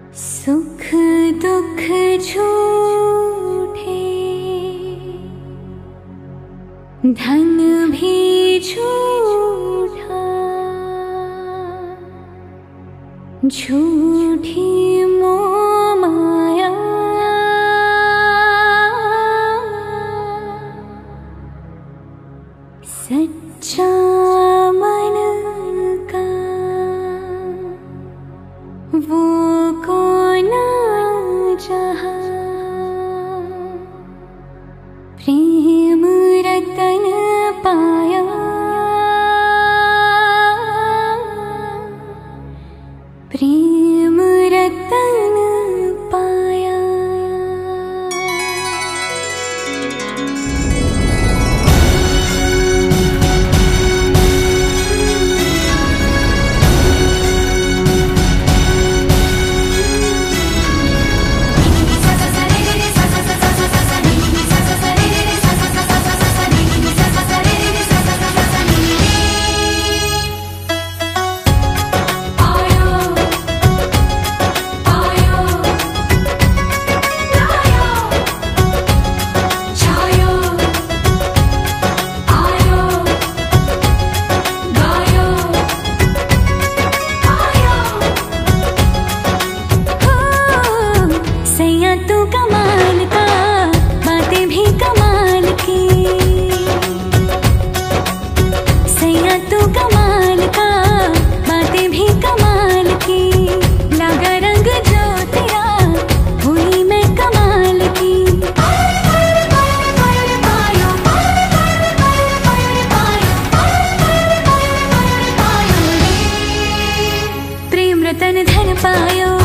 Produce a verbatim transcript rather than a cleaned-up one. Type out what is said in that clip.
सुख दुख झूठे, धन भी झूठा, झूठी मोह माया, सच्चा मन का वो कौन जहाँ, प्रेम रतन पाया, प्रेम रतन पाया। तू कमाल का, बातें भी कमाल की, सैया तू कमाल का, बातें भी कमाल की, लगा रंग जो तेरा हुई मैं कमाल की। प्रेम रतन धन पायो,